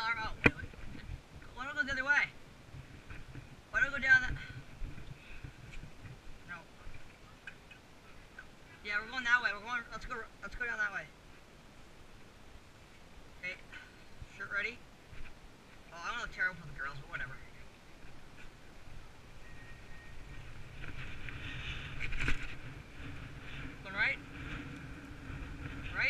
Oh, wait. Why don't we go the other way? Why don't we go down that? No. Yeah, we're going that way. We're going. Let's go. Let's go down that way. Okay. Shirt ready? Oh, I don't look terrible for the girls, but whatever. Going right? Right?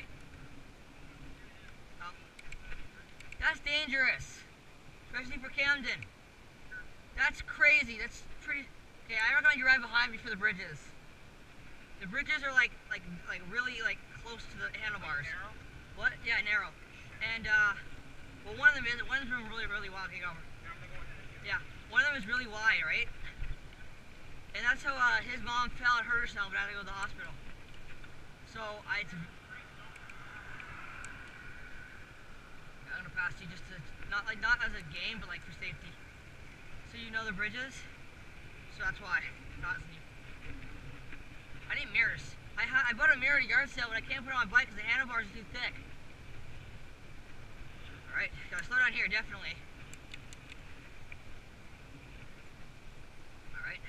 Oh. That's dangerous. Especially for Camden. That's crazy. That's pretty... Okay, I recommend you ride behind me for the bridges. The bridges are like really like close to the handlebars. Narrow? What? Yeah, narrow. And well, one of them is. One of them is really wide. Okay, go over. Yeah, one of them is really wide, right? And that's how his mom fell and hurt herself and had to go to the hospital. So I'm gonna pass you just to not as a game, but like for safety. So you know the bridges. So that's why. Not as neat. I need mirrors. I bought a mirror at a yard sale, but I can't put it on my bike because the handlebars are too thick. Alright, gotta slow down here, definitely. Alright.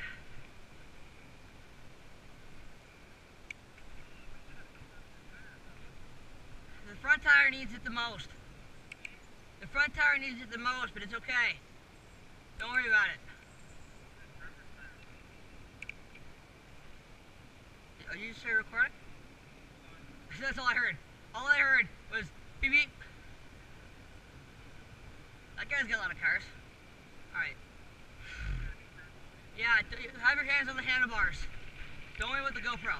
The front tire needs it the most. The front tire needs it the most, but it's okay. Don't worry about it. Are you just recording? That's all I heard. All I heard was beep beep. That guy's got a lot of cars. Alright. Yeah, have your hands on the handlebars. Don't worry about the GoPro.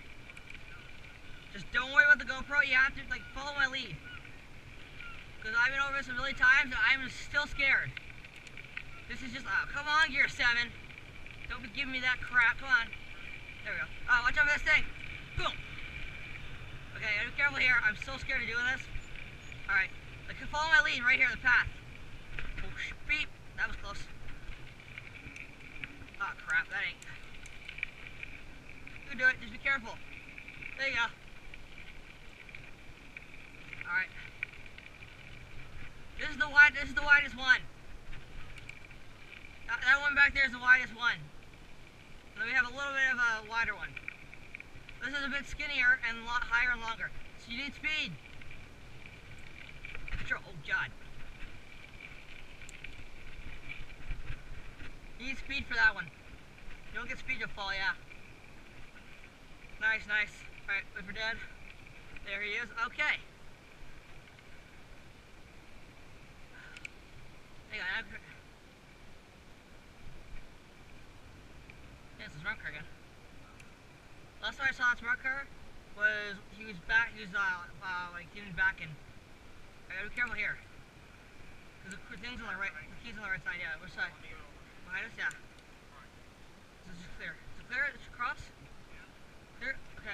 Just don't worry about the GoPro. You have to like follow my lead. Because I've been over this a million times and I'm still scared. This is just, oh, come on, Gear 7. Don't be giving me that crap. Come on. There we go. Oh, watch out for this thing. Boom. Okay, be careful here. I'm so scared of doing this. Alright. Like, follow my lead right here in the path. Oh, beep. That was close. Oh, crap. That ain't. You can do it. Just be careful. There you go. Alright. This is the widest one. That one back there is the widest one. And then we have a little bit of a wider one. This is a bit skinnier and a lot higher and longer. So you need speed. Control. Oh, God. You need speed for that one. You don't get speed, you'll fall, yeah. Nice, nice. Alright, wait for Dad. There he is. Okay. Hang on. Yeah, it's a smart car again. Last time I saw that smart car was he was like getting back in. I gotta be careful here. Cause the thing's on the right, the key's on the right side, yeah. Which side? Behind us, yeah. This is clear. Is it clear? It's across? Clear? Okay.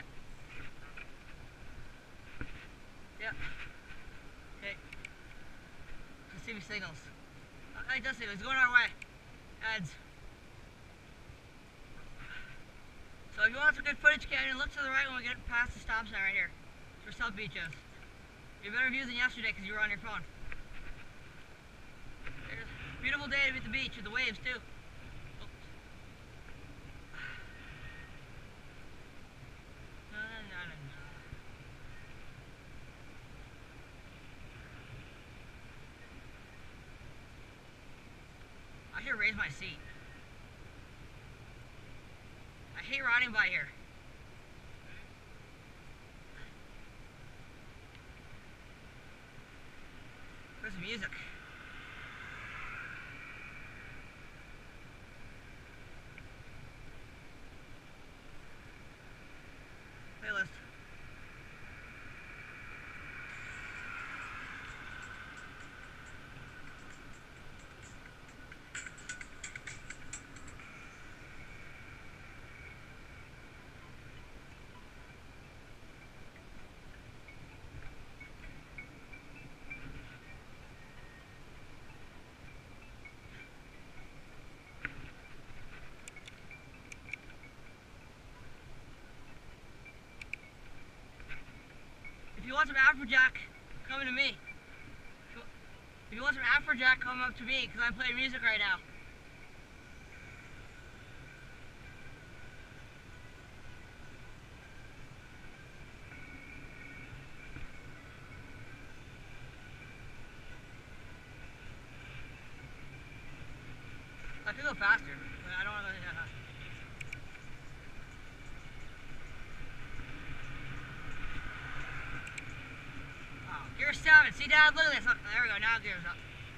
Yeah. Okay. Let's see if he signals. He does signal. He's going our way. Heads. So if you want some good footage, Canyon, look to the right when we get past the stop sign right here. It's where South Beach is. You have better view than yesterday because you were on your phone. There's a beautiful day to be at the beach with the waves too. Oops. No. I should raise my seat. I hate riding by here. Where's the music? Playlist. If you want some Afrojack, come to me. If you want some Afrojack, come up to me, because I'm playing music right now. I could go faster, but I don't want to go that fast. Oh, gear 7. See, Dad, look at this. Look, there we go. Now gear's up.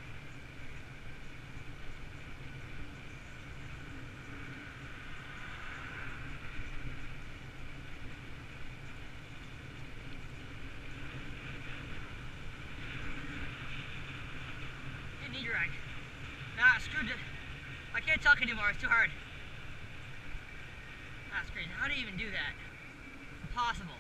Didn't need your rag. Nah, screwed it. I can't talk anymore, it's too hard. That's crazy. How do you even do that? Impossible.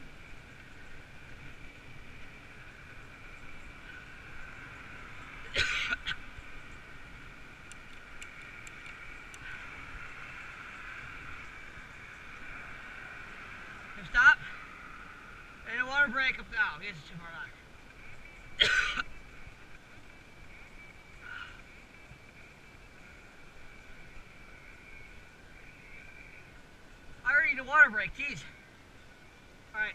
Stop. And a water break up. Oh, this is too far back. I already need a water break, jeez. Alright.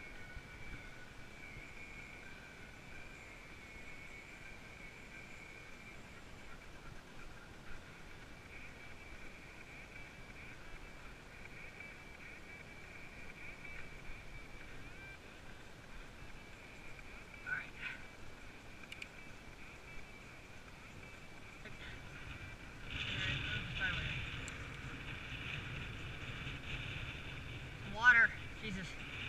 Water. Jesus.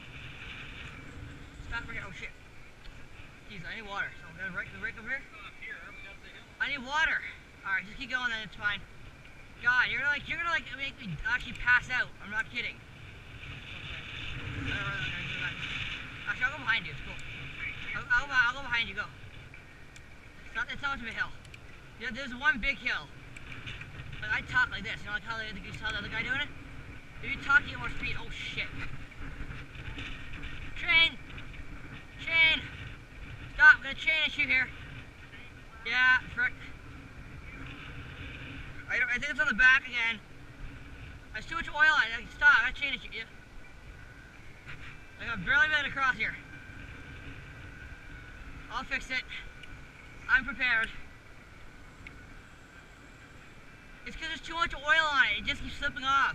Stop right here. Oh shit. Jeez, I need water. So we got a break over here? I need water. Alright, just keep going then, it's fine. God, you're gonna make me actually pass out. I'm not kidding. Okay. Actually, I'll go behind you, it's cool. I'll go behind you, go. It's not much of a hill. Yeah, there's one big hill. Like, I talk like this, you know, like how you saw the other guy doing it? If you talk, you get more speed. Oh shit. Train! Chain! Stop, got a chain issue here. Yeah, frick. I think it's on the back again. There's too much oil on it. Stop, I got a chain issue. Yeah. I've barely been across here. I'll fix it. I'm prepared. It's because there's too much oil on it. It just keeps slipping off.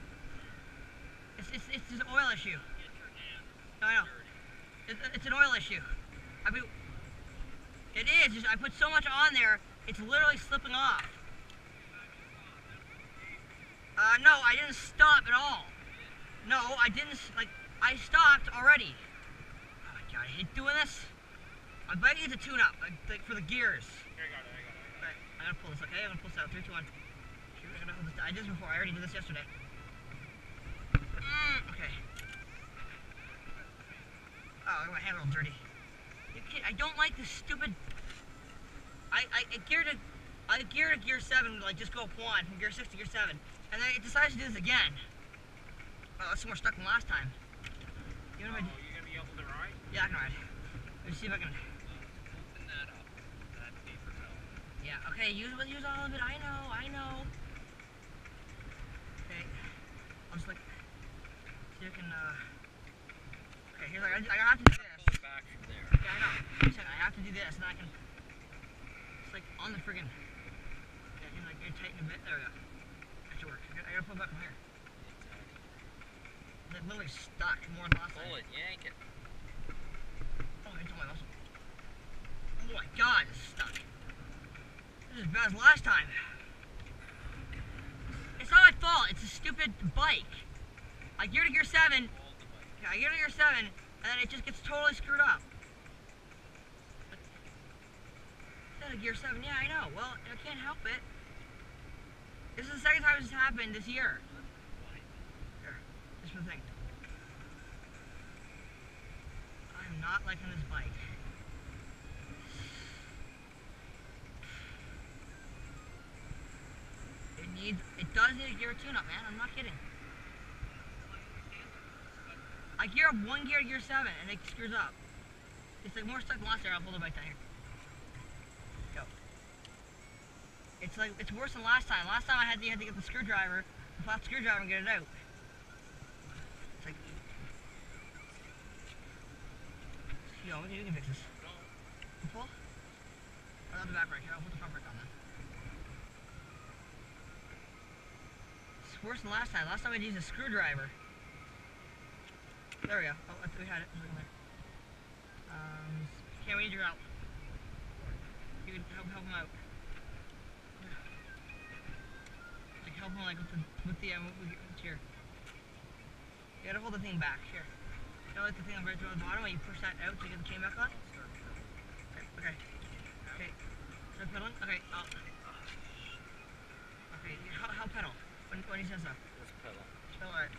It's just an oil issue. No, I know. It's an oil issue. It is. Just, I put so much on there, it's literally slipping off. No, I didn't stop at all. No, I didn't. Like, I stopped already. Oh my god, I hate doing this. My bike needs a tune-up, like for the gears. Here, I got it. Okay, I'm gonna pull this. Okay, I'm gonna pull this out. 3, 2, 1. Shoot, I'm gonna hold this. I did this before. I already did this yesterday. Okay. Oh, my hand's all dirty. I don't like this stupid. I geared to gear 7, like just go up 1 from gear 6 to gear 7, and then it decides to do this again. Oh, that's more stuck than last time. You gonna be able to ride? Yeah, I can ride. Let's see if I can. Open that up. That paper fell. Yeah. Okay. Use all of it. I know. Okay. I'll just like see if I can. Okay. Here's like I have to do this. Pull it back from there. Yeah, I know. I have to do this, and I can. It's like on the friggin'. Yeah, I can like tighten a bit. There we go. That should work. I gotta pull it back from here. It's literally stuck more than last time. Pull it, yank it. Oh, it's on my muscle. Oh my god, it's stuck. This is as bad as last time. It's not my fault. It's a stupid bike. I geared to gear 7. Yeah, I geared to gear 7, and then it just gets totally screwed up. Instead of gear 7, yeah, I know. Well, I can't help it. This is the second time this has happened this year. Here, this is the thing. I'm not liking this bike. It does need a gear tune-up, man. I'm not kidding. I gear up 1 gear to gear 7, and it screws up. It's like more stuck than last year. I'll pull the bike down here. It's like, it's worse than last time. Last time you had to get the screwdriver, the flat screwdriver and get it out. It's like, yo, you can fix this. Pull? Oh, not the back brake. Here, I'll put the front brake on then. It's worse than last time. Last time I had to use a screwdriver. There we go. Oh, we had it. Okay, we need your help. You can help him out. Like help him like with the here. You gotta hold the thing back here. You know, like the thing right there on the bottom when you push that out to get the chain back on. Okay. Okay. Start pedaling. Okay. Okay. How pedal? When he says so. Let's pedal. Pedal. Alright.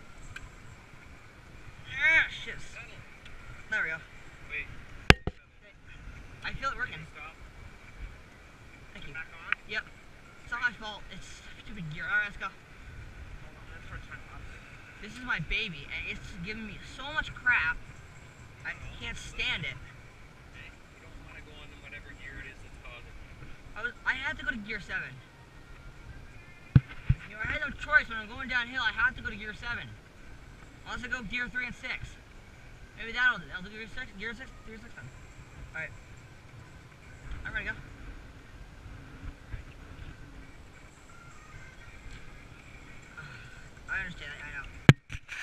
Ah, shit. There we go. Wait. Okay. I feel it working. Stop. Thank you. Back on. Yep. It's not my fault. It's stupid gear. Alright, let's go. Hold on. Let's try to turn off. This is my baby, and it's giving me so much crap. I can't stand it. Hey, you don't want to go on whatever gear it is that's causing. I had to go to gear 7. You know, I had no choice when I'm going downhill. I had to go to gear 7. Unless I go gear 3 and 6. Maybe that'll do. I'll do gear 6. Gear 6 then. Alright. I'm ready to go. I understand.